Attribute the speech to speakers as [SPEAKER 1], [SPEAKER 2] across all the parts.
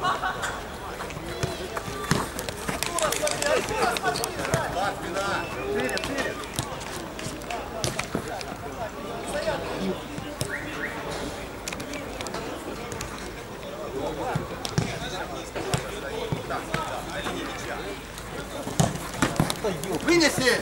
[SPEAKER 1] Вынеси!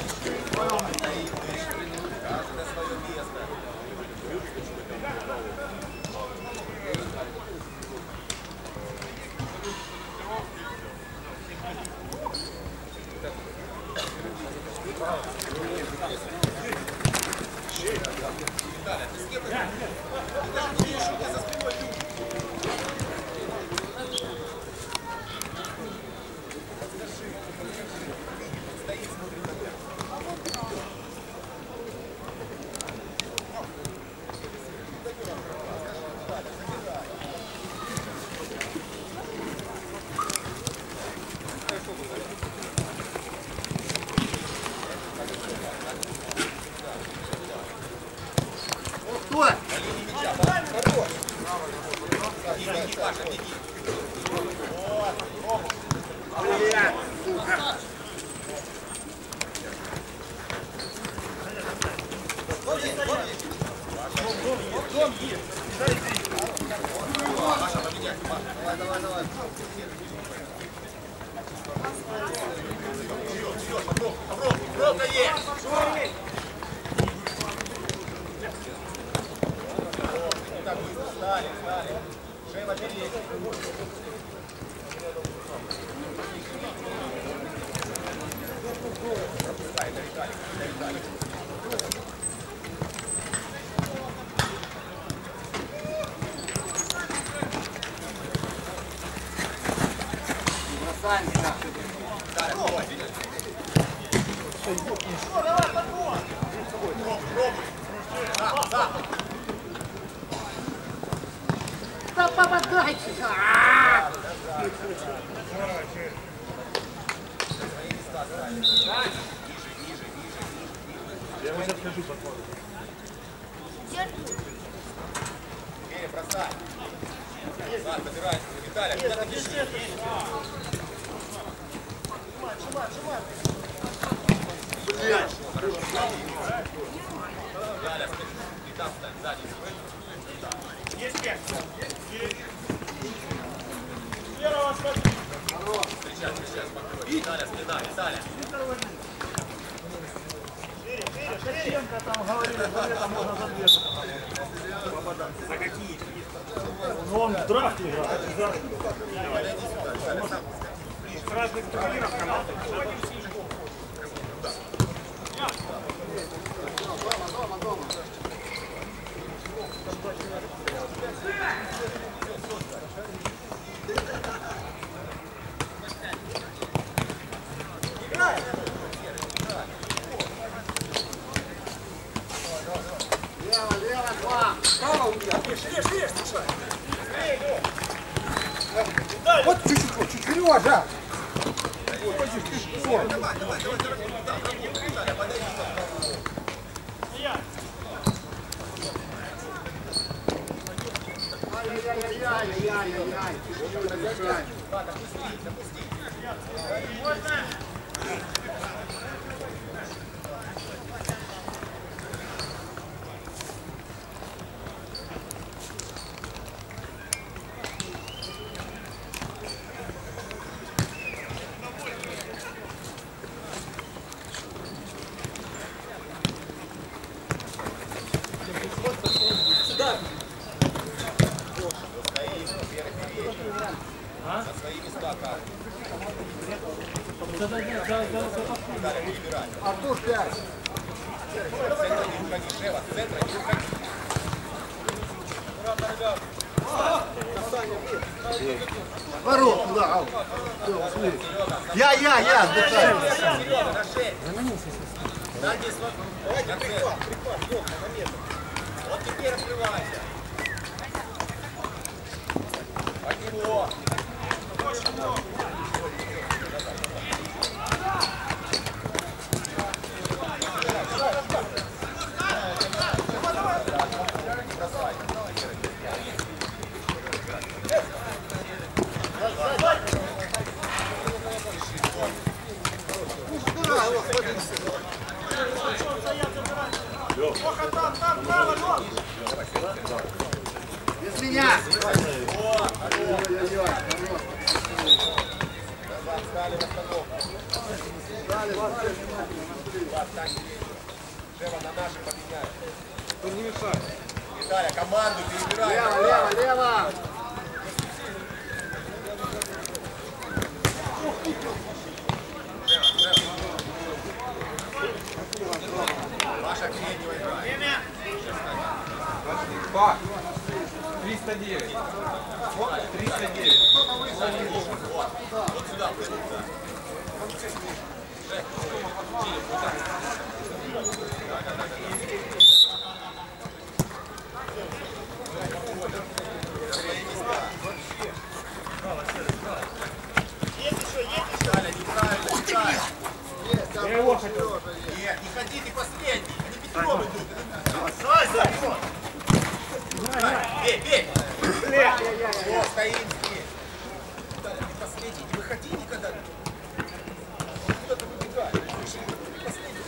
[SPEAKER 2] Да попадайте!
[SPEAKER 3] Я сейчас скажу потом.
[SPEAKER 1] Бери, бросай. Ладно, добирайся. Виталий, куда ты бежишь? Блядь. Виталий, ты там стань, сзади.
[SPEAKER 3] Есть пять. Первого смотри.
[SPEAKER 1] Встречай, спокойно. Виталий, спина, Виталий.
[SPEAKER 3] Шевченко там говорили, что это можно за две. За какие? Ну он в драфте играл. С разных турниров команд.
[SPEAKER 1] Вот чуть-чуть, Сережа! Давай. Артур 5. Центра не уходи, Шева, центра не уходи. Ворот, туда. Я, отдыхаю. Серега, на 6. Сзади, смотри. Вот теперь открывайся. От него.
[SPEAKER 3] Там, право, Лёв!
[SPEAKER 2] Без меня!
[SPEAKER 1] Стали в остановку. Жева на наши поменяют.
[SPEAKER 4] Он не мешает.
[SPEAKER 1] Виталя, команду перебирай.
[SPEAKER 2] Лево, лево, лево!
[SPEAKER 1] Маша Кредева играет.
[SPEAKER 4] Пак. 309. 309.
[SPEAKER 1] Вот сюда. Виталя, неправильно играй.
[SPEAKER 3] Я его хотел.
[SPEAKER 1] Нет, не ходи, ты последний. Они пятером идут.
[SPEAKER 3] Давай, Зайцев!
[SPEAKER 1] Бей, бей.
[SPEAKER 3] Бля!
[SPEAKER 1] О, стоим здесь. Виталя, ты последний. Не выходи никогда. Куда ты выбегаешь? Ты последний.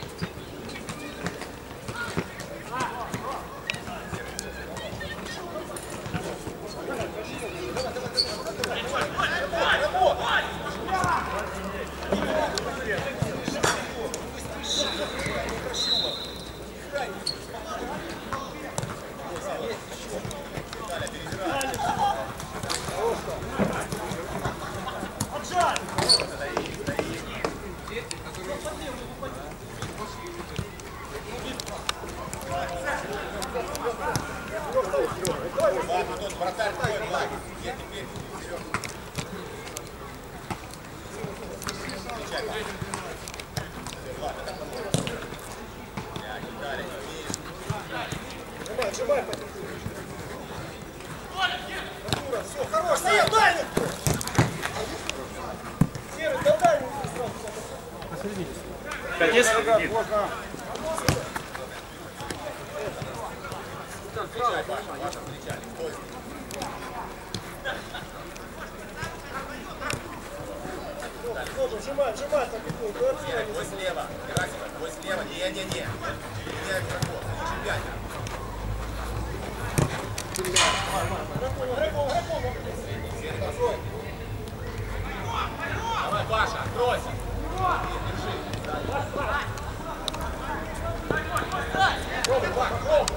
[SPEAKER 1] Ладно, тут вратарь твой, ладно. Я теперь вперед. Встречай, ладно, так поможет. Я не дали, не умеешь.
[SPEAKER 3] Сжимай, все, хорош, Серый, дай мне! Серый, дай мне сразу. Посередине. 5 можно.
[SPEAKER 1] Встречай, Паша, встречай. Стой.
[SPEAKER 3] Сжимай, сжимай, так и
[SPEAKER 1] Серый, твой слева. Герасимов, твой слева. Не-не-не. Меняем игроков. Ниже пятер. Серый, постой. Давай, Паша, откройся. Держи. Пробуй, Паша, пробуй.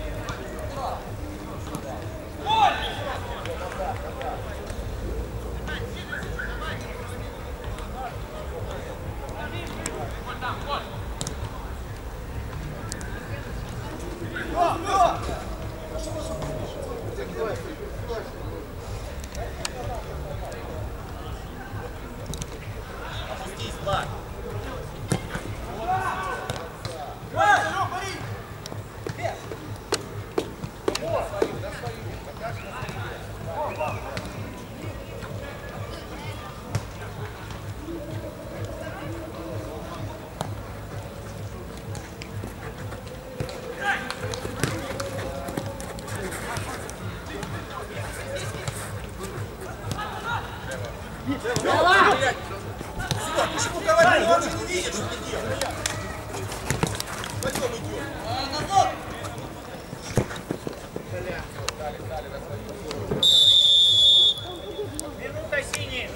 [SPEAKER 1] Опустись, Влад. Блядь! Сюда, почему говорю? Он же не видит, что ты делаешь. Пойдем идем. Дали, на свою.
[SPEAKER 3] Минута синий.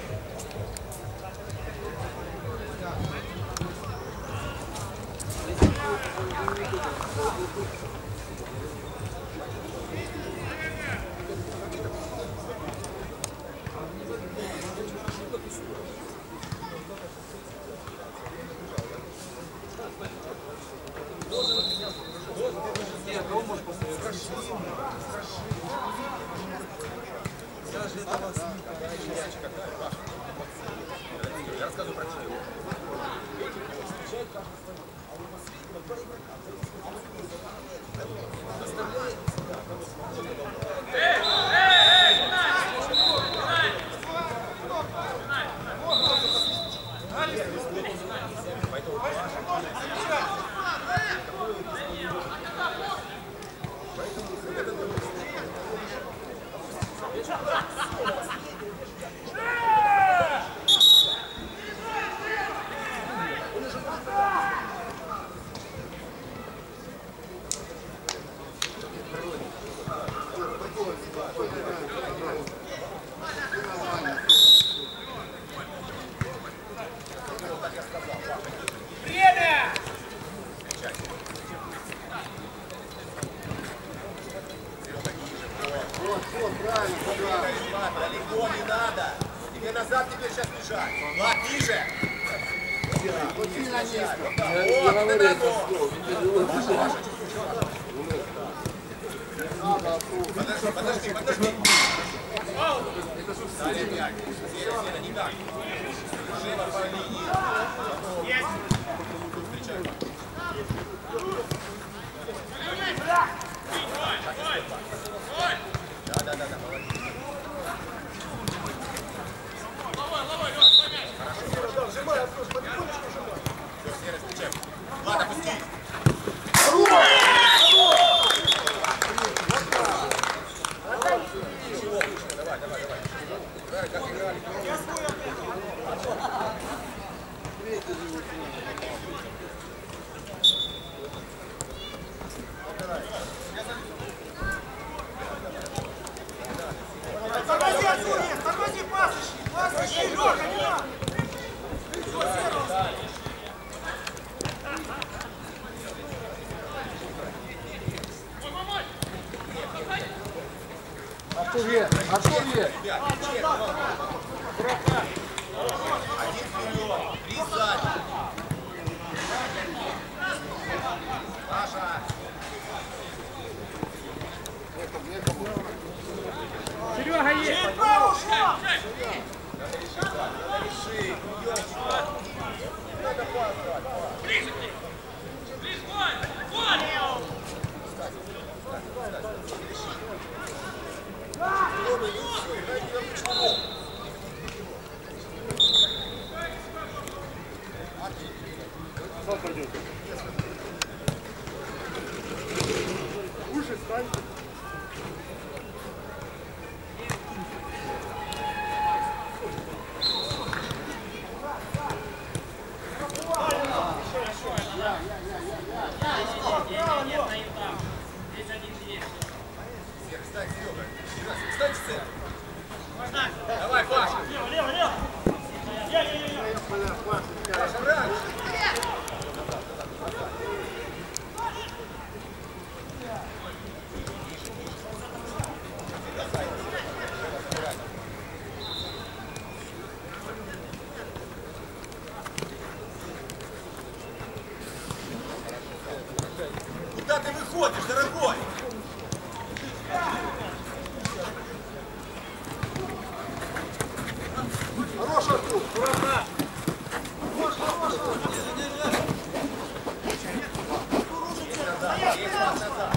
[SPEAKER 1] Время!
[SPEAKER 2] Вот, правильно,
[SPEAKER 1] Влад, далеко не надо. Тебе назад теперь сейчас бежать. Влад, ниже.
[SPEAKER 2] вот сильно низко.
[SPEAKER 1] Вот, ты надо. Подожди. Дали мяч. Сена, не так. Живо по линии. Есть. Встречай. Да, молодец. Хорошо. Сжимай, Артур, потихонечку сжимай. Все, Сера, встречай. Ладно, пусти. Давай, как играли.
[SPEAKER 3] Тормози, Артур, тормози, пас ищи, Лёха, не надо.
[SPEAKER 2] Артур,
[SPEAKER 1] Один вперед, три сзади. Паша.
[SPEAKER 3] Серега есть. Право ушла.
[SPEAKER 1] Реши, надо пас дать.
[SPEAKER 5] Ближе, вон!
[SPEAKER 2] Уши стань.
[SPEAKER 1] Встань, Серега. Встань в центр. Давай, Паша.
[SPEAKER 3] Лево.
[SPEAKER 1] Паша, раньше. Куда ты выходишь, дорогой?
[SPEAKER 2] Хорош, Артур.
[SPEAKER 1] Есть пас назад.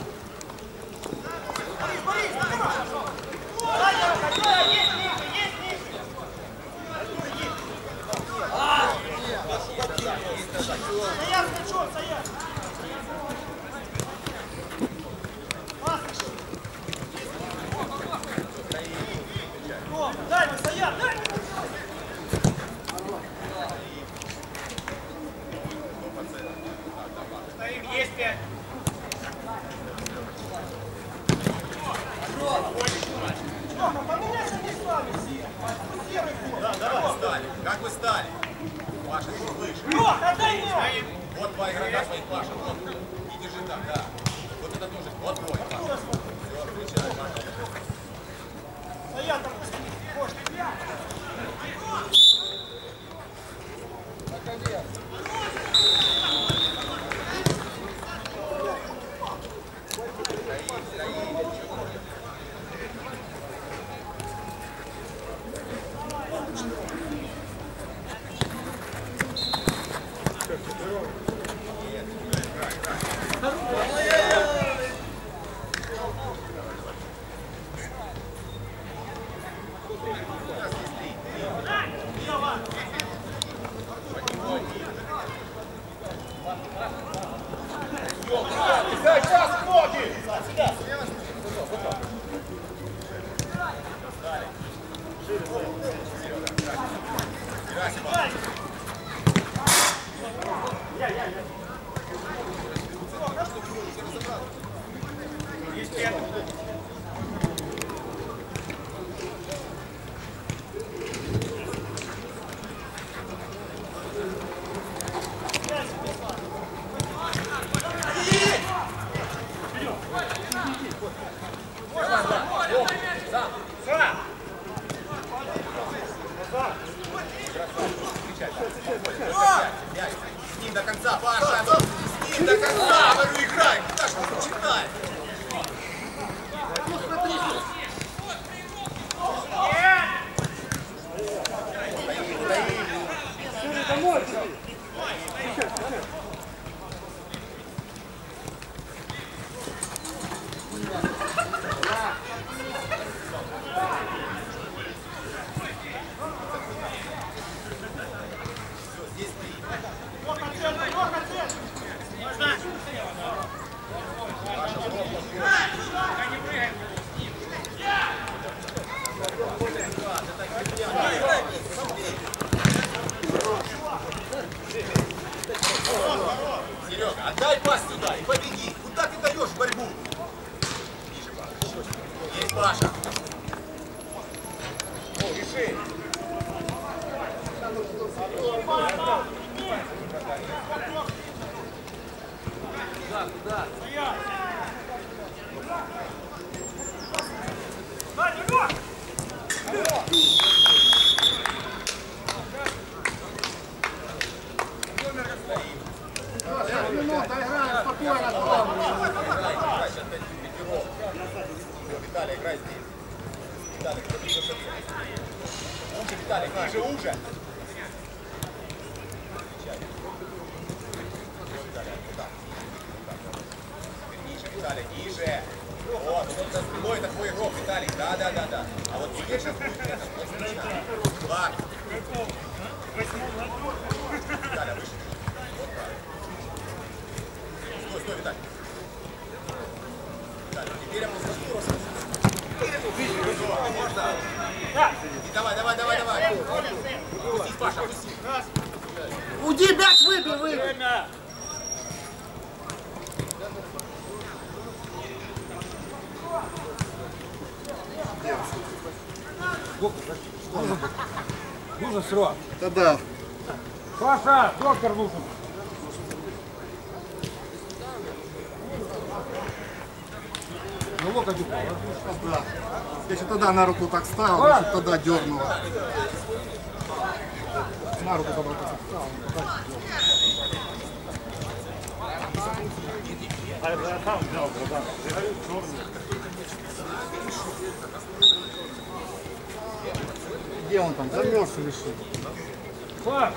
[SPEAKER 3] Стоять, Сачок, стоять. Дай мне, стоять, дай! Стоим, есть 5. Поменяйся местами все. Серый ход.
[SPEAKER 1] Да, давай, встали. Как вы стали? Паша, чуть выше.
[SPEAKER 3] Лёх, отдай мне!
[SPEAKER 1] Вот два игрока своих, Паша. Вот. И держи так, да. Вот это тоже. Вот твой, Паша. Все, встречай, Паша.
[SPEAKER 3] Стоять, допустим. Может,
[SPEAKER 1] Души.
[SPEAKER 4] Да.
[SPEAKER 2] Минута играем спокойно.
[SPEAKER 1] Играй, сейчас дадим пятеров. Виталий, играй здесь. Виталий, кто придет отсюда? Уже, Виталий, ниже, уже. Ниже, Виталий, ниже. Вот, вот за спиной это твой игрок, Виталий. Да. А вот теперь сейчас будет это, отлично. Два. Виталий, выше. Вот так. Стой, Виталий. Виталий, теперь я просто скорость. Можно. Давай. Пусти, Паша, пусти.
[SPEAKER 2] Уйди, мяч выбей.
[SPEAKER 3] Нужно срок.
[SPEAKER 2] Да.
[SPEAKER 3] Паша, доктор нужен. Ну локоть упал,
[SPEAKER 2] Да. Я еще тогда на руку так ставил, еще тогда дернуло. На руку тогда так ставил.
[SPEAKER 3] А я сам взял, братан.
[SPEAKER 2] Где он там? Замерз или что?
[SPEAKER 3] Паш!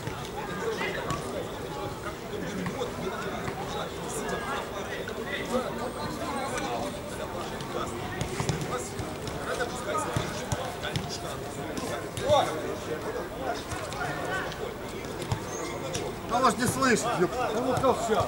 [SPEAKER 2] Он аж не слышит.
[SPEAKER 3] Ну вот как сейчас.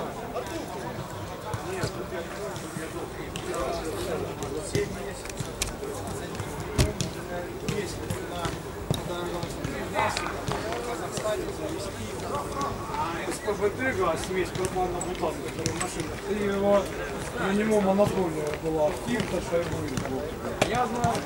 [SPEAKER 3] СПБ-3 смесь карманно-бутан, который в машинах. И его, на него монополия была. Актив-то, что я говорю. Я знаю.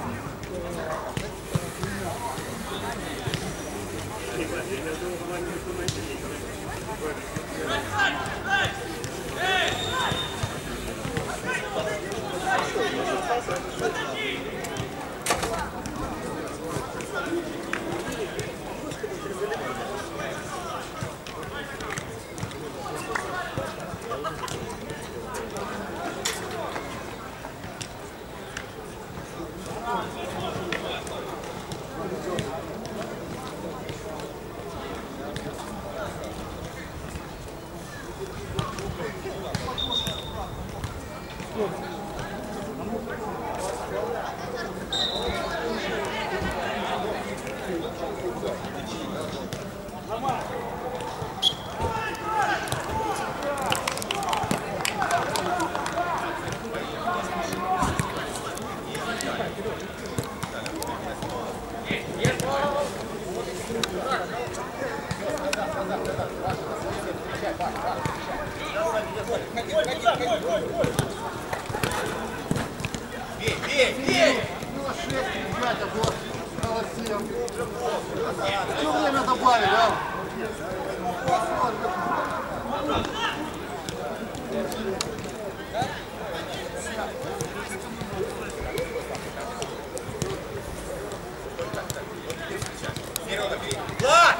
[SPEAKER 1] Бей!
[SPEAKER 2] Ну, 6, ребята, вот, молодцы. Что время добавили, а?
[SPEAKER 1] Серега, бери! Влад!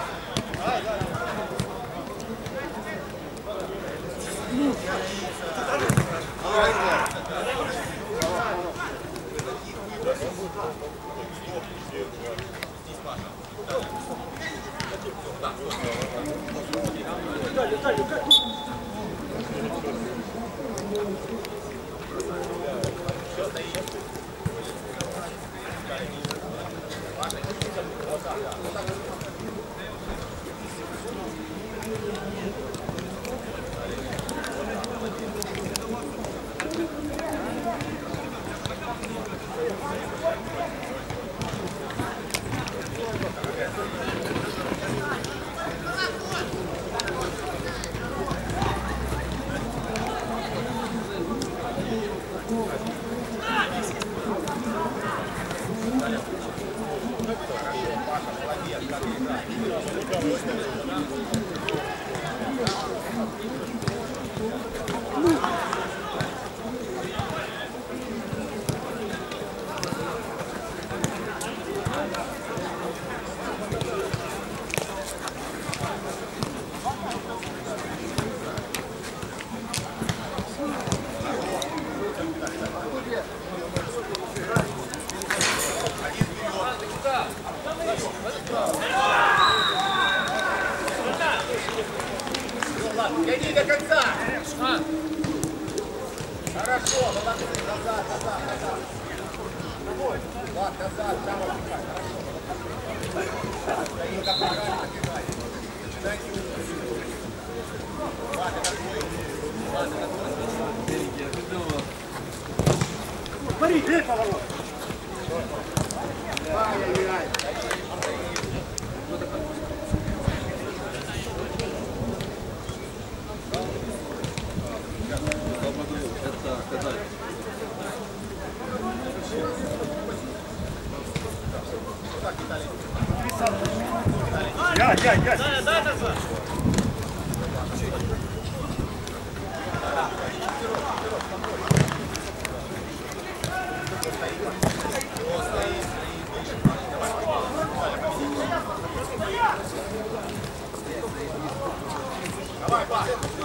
[SPEAKER 1] Влад, назад, там отдыхай, хорошо. Данил, как правильно отдыхай. Начинайте умный. Влад, это твой. Влад, это твой.
[SPEAKER 3] Смотри, здесь поворот.
[SPEAKER 2] Ай-яй-яй.
[SPEAKER 3] Я.
[SPEAKER 4] Дай назад.
[SPEAKER 1] Давай, пас.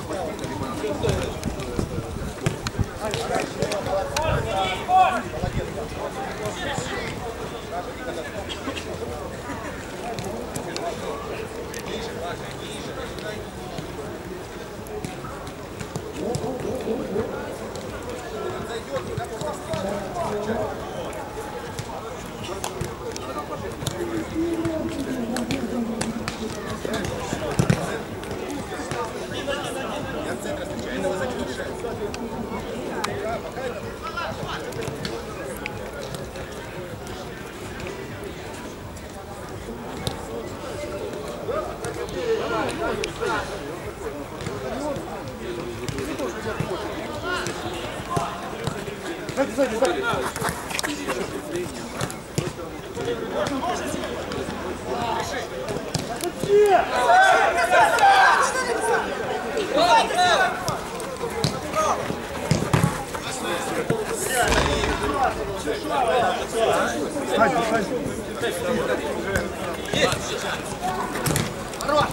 [SPEAKER 2] Сзади. Хорош,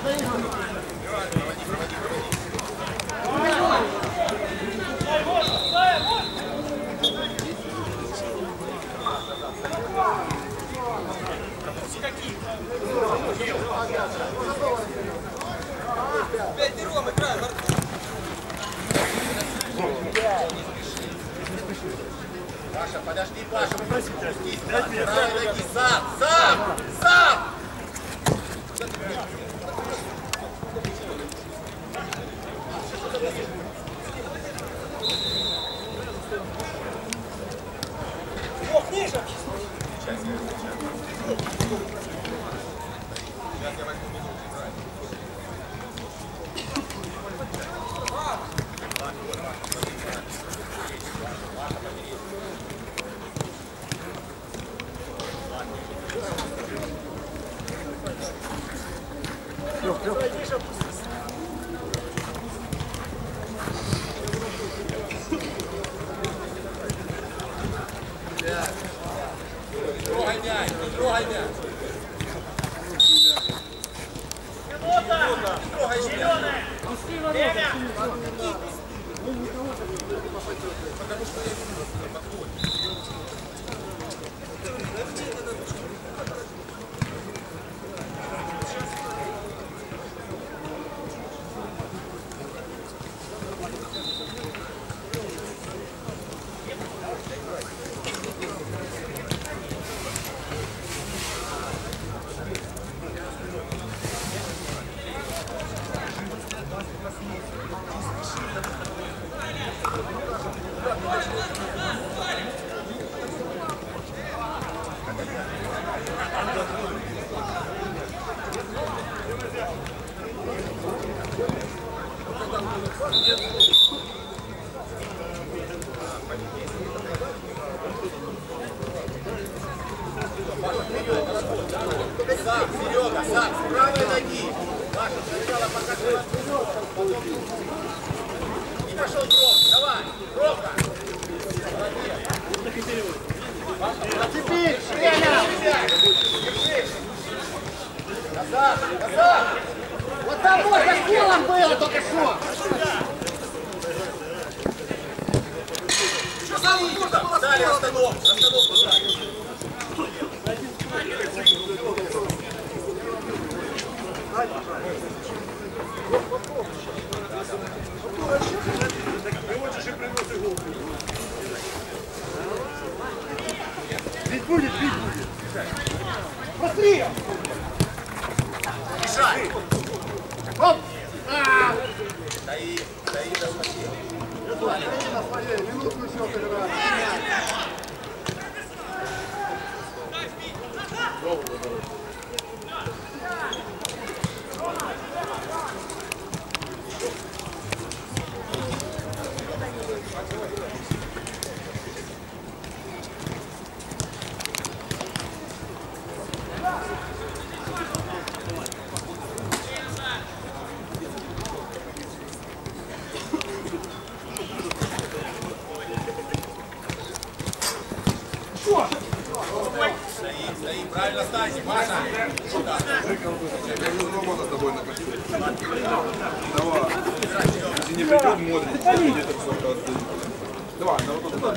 [SPEAKER 1] Паша, подожди, Паша, спустись, правой ноги, сам!
[SPEAKER 3] Ох, ниже.
[SPEAKER 1] Сейчас я возьму минуту играть. Трогай мяч, не трогай мяч. Трогай мяч. Потому что я вижу, что подходит. Сам, Серега, сам, с правой ноги. Маша, сначала покажи. И пошел Гром, давай, Громко. Молодец.
[SPEAKER 2] А теперь время!
[SPEAKER 1] Держись. Назад, назад.
[SPEAKER 2] Вот там можно силом было только что!
[SPEAKER 1] Что самое нужно? Дали остановку дали.
[SPEAKER 3] Ведь будет бить. Быстрее!
[SPEAKER 1] Мешай!
[SPEAKER 2] Оп!
[SPEAKER 1] Стои, стои, да уносил.
[SPEAKER 2] На своей, минутку еще сыграем.
[SPEAKER 1] Стои, стои, правильно стань, Маша. Сюда.
[SPEAKER 5] Рома с тобой на костюме. Давай. Если не придет, модный. Где-то кто-то отдает. Давай, на вот туда.